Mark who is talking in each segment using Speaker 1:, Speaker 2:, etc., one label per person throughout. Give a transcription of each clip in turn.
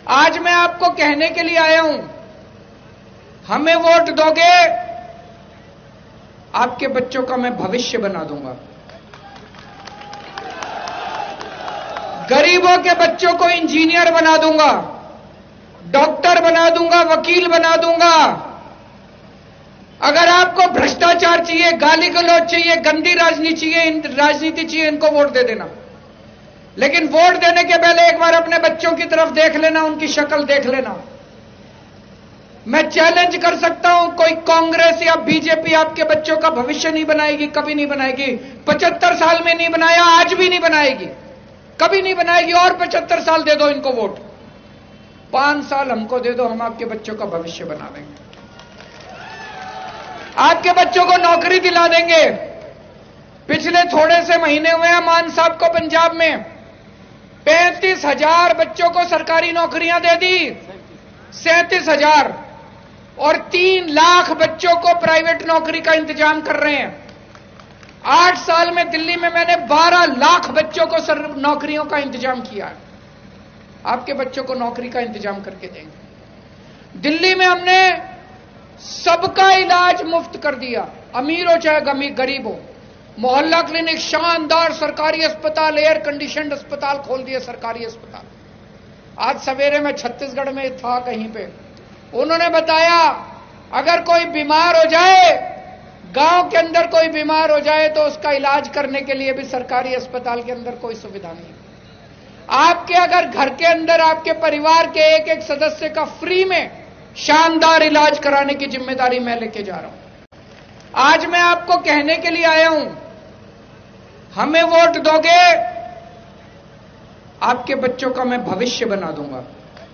Speaker 1: आज मैं आपको कहने के लिए आया हूं, हमें वोट दोगे, आपके बच्चों का मैं भविष्य बना दूंगा। गरीबों के बच्चों को इंजीनियर बना दूंगा, डॉक्टर बना दूंगा, वकील बना दूंगा। अगर आपको भ्रष्टाचार चाहिए, गाली गलौज चाहिए, गंदी राजनीति चाहिए, इनको वोट दे देना। लेकिन वोट देने के पहले एक बार अपने बच्चों की तरफ देख लेना, उनकी शक्ल देख लेना। मैं चैलेंज कर सकता हूं, कोई कांग्रेस या बीजेपी आपके बच्चों का भविष्य नहीं बनाएगी, कभी नहीं बनाएगी। 75 साल में नहीं बनाया, आज भी नहीं बनाएगी, कभी नहीं बनाएगी। और 75 साल दे दो इनको वोट, 5 साल हमको दे दो, हम आपके बच्चों का भविष्य बना देंगे। आपके बच्चों को नौकरी दिला देंगे। पिछले थोड़े से महीने हुए हैं मान साहब को पंजाब में 35,000 बच्चों को सरकारी नौकरियां दे दी, 37,000, और 3 लाख बच्चों को प्राइवेट नौकरी का इंतजाम कर रहे हैं। 8 साल में दिल्ली में मैंने 12 लाख बच्चों को नौकरियों का इंतजाम किया है। आपके बच्चों को नौकरी का इंतजाम करके देंगे। दिल्ली में हमने सबका इलाज मुफ्त कर दिया, अमीर हो चाहे गरीब हो। मोहल्ला क्लिनिक, शानदार सरकारी अस्पताल, एयर कंडीशनड अस्पताल खोल दिए, सरकारी अस्पताल। आज सवेरे में छत्तीसगढ़ में था कहीं पे, उन्होंने बताया अगर कोई बीमार हो जाए, गांव के अंदर कोई बीमार हो जाए, तो उसका इलाज करने के लिए भी सरकारी अस्पताल के अंदर कोई सुविधा नहीं। आपके अगर घर के अंदर आपके परिवार के एक एक सदस्य का फ्री में शानदार इलाज कराने की जिम्मेदारी मैं लेके जा रहा हूं। आज मैं आपको कहने के लिए आया हूं, हमें वोट दोगे, आपके बच्चों का मैं भविष्य बना दूंगा।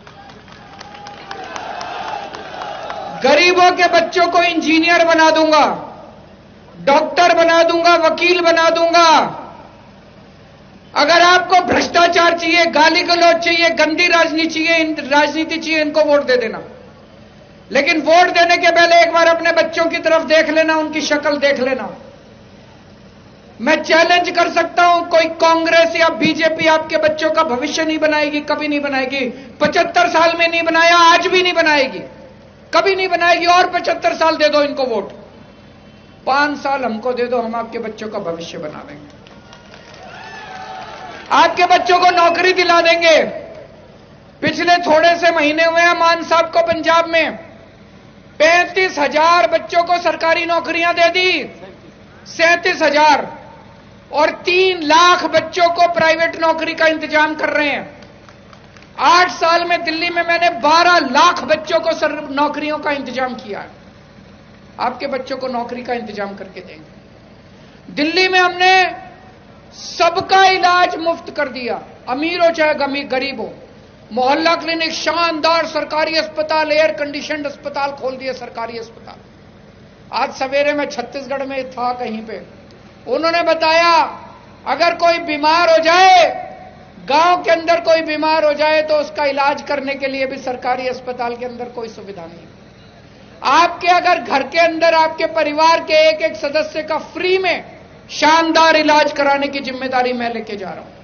Speaker 1: गरीबों के बच्चों को इंजीनियर बना दूंगा, डॉक्टर बना दूंगा, वकील बना दूंगा। अगर आपको भ्रष्टाचार चाहिए, गाली गलौज चाहिए, गंदी राजनीति चाहिए, इनको वोट दे देना। लेकिन वोट देने के पहले एक बार अपने बच्चों की तरफ देख लेना, उनकी शक्ल देख लेना। मैं चैलेंज कर सकता हूं, कोई कांग्रेस या बीजेपी आपके बच्चों का भविष्य नहीं बनाएगी, कभी नहीं बनाएगी। 75 साल में नहीं बनाया, आज भी नहीं बनाएगी, कभी नहीं बनाएगी। और 75 साल दे दो इनको वोट, 5 साल हमको दे दो, हम आपके बच्चों का भविष्य बना देंगे। आपके बच्चों को नौकरी दिला देंगे। पिछले थोड़े से महीने हुए हैं मान साहब को पंजाब में 35,000 बच्चों को सरकारी नौकरियां दे दी, 37,000, और 3 लाख बच्चों को प्राइवेट नौकरी का इंतजाम कर रहे हैं। 8 साल में दिल्ली में मैंने 12 लाख बच्चों को नौकरियों का इंतजाम किया है। आपके बच्चों को नौकरी का इंतजाम करके देंगे। दिल्ली में हमने सबका इलाज मुफ्त कर दिया, अमीर हो चाहे गरीब हो। मोहल्ला क्लिनिक, शानदार सरकारी अस्पताल, एयर कंडीशनड अस्पताल खोल दिए, सरकारी अस्पताल। आज सवेरे में छत्तीसगढ़ में था कहीं पे, उन्होंने बताया अगर कोई बीमार हो जाए, गांव के अंदर कोई बीमार हो जाए, तो उसका इलाज करने के लिए भी सरकारी अस्पताल के अंदर कोई सुविधा नहीं। आपके अगर घर के अंदर आपके परिवार के एक एक सदस्य का फ्री में शानदार इलाज कराने की जिम्मेदारी मैं लेके जा रहा हूं।